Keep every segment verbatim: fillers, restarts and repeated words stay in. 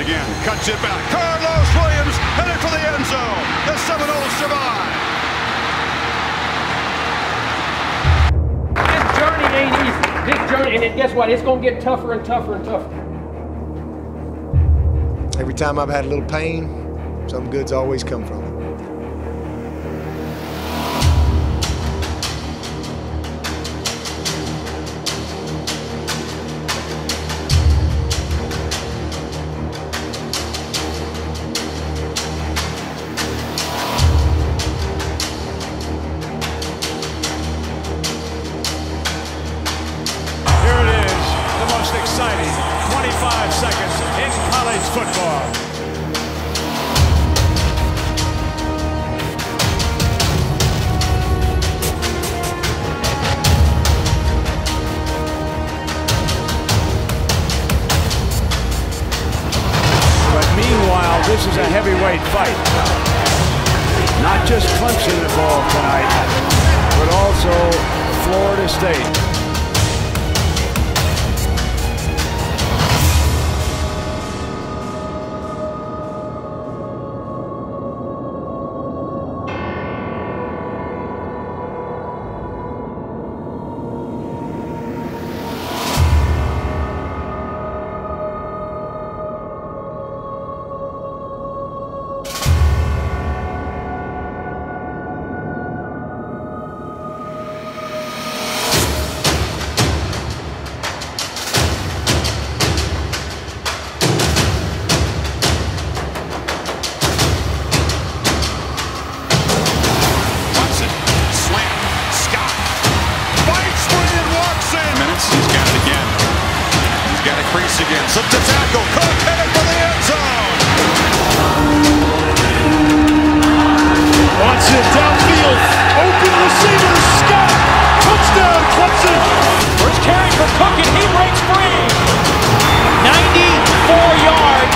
again. Cuts it back. Carlos Williams headed for the end zone. The Seminoles survive. This journey ain't easy. This journey, and guess what? It's going to get tougher and tougher and tougher. Every time I've had a little pain, something good's always come from it. Exciting twenty-five seconds in college football. But meanwhile, this is a heavyweight fight. Not just Clemson involved tonight, but also Florida State. Again, slipped to tackle, Cook headed for the end zone. Watson downfield, open receiver, Scott, touchdown Clemson. First carry for Cook and he breaks free. ninety-four yards.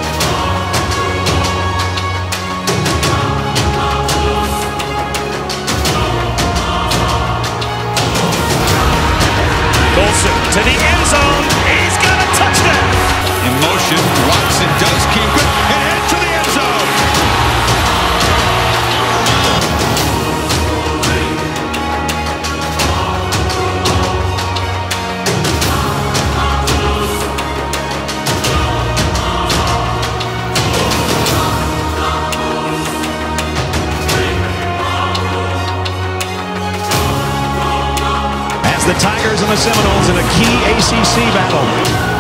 Golson to the end zone. He's got a touchdown. In motion, Watson does keep it and head to the end zone. As the Tigers and the Seminoles in a key A C C battle.